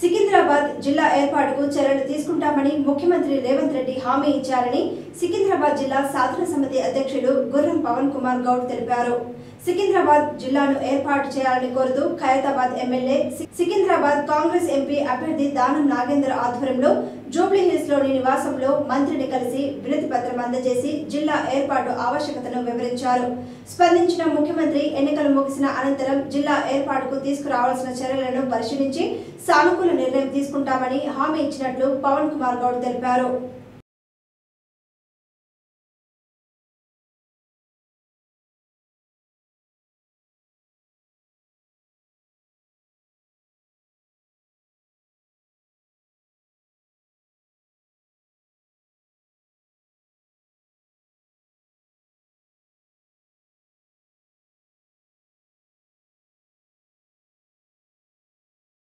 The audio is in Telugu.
సికింద్రాబాద్ జిల్లా ఏర్పాటుకు చర్యలు తీసుకుంటామని ముఖ్యమంత్రి రేవంత్ రెడ్డి హామీ ఇచ్చారని సికింద్రాబాద్ జిల్లా శాసన సమితి అధ్యక్షుడు గుర్రం పవన్ కుమార్ గౌడ్ తెలిపారు. సికింద్రాబాద్ జిల్లాను ఏర్పాటు చేయాలని కోరుతూ Khairatabad MLA Secunderabad Congress MP అభ్యర్థి దానం నాగేంద్ర ఆధ్వర్యంలో జూబ్లీ హిల్స్ లోని నివాసంలో మంత్రిని కలిసి వినతి పత్రం అందజేసి జిల్లా ఏర్పాటు ఆవశ్యకతను వివరించారు. స్పందించిన ముఖ్యమంత్రి ఎన్నికలు ముగిసిన అనంతరం జిల్లా ఏర్పాటుకు తీసుకురావాల్సిన చర్యలను పరిశీలించి సానుకూల నిర్ణయం తీసుకుంటామని హామీ ఇచ్చినట్లు పవన్ కుమార్ గౌడ్ తెలిపారు.